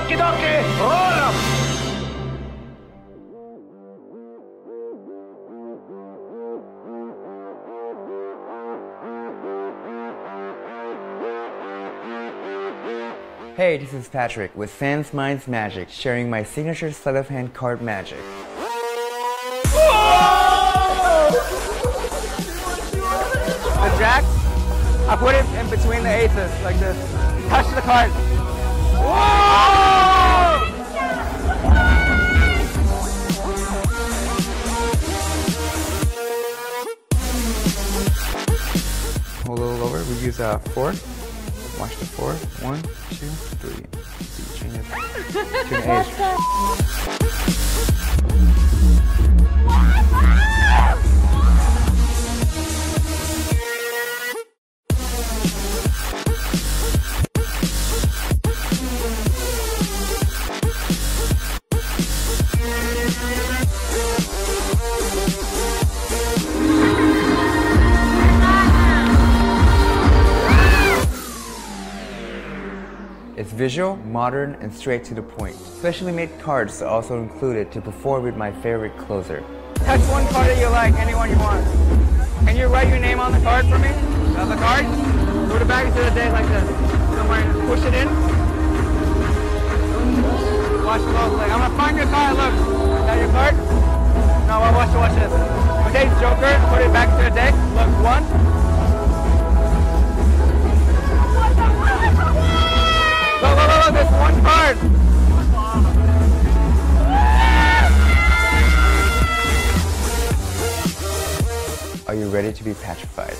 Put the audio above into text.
Okie dokie, roll 'em! Hey, this is Patrick with SansMinds Magic, sharing my signature sleight of hand card magic. The jacks, I put it in between the aces, like this. Touch the card. Whoa! Hold a little lower, we use a 4. Watch the 4. 1, 2, 3. Change it to an ace. It's visual, modern, and straight to the point. Specially made cards are also included to perform with my favorite closer. Touch one card that you like, anyone you want. Can you write your name on the card for me? On the card? Put it back into the deck like this. Don't worry, push it in. Watch closely. I'm gonna find your card, look. Is that your card? No, watch this. Okay, Joker, put it back into the deck. Look, 1. Look, there's one card! Are you ready to be petrified?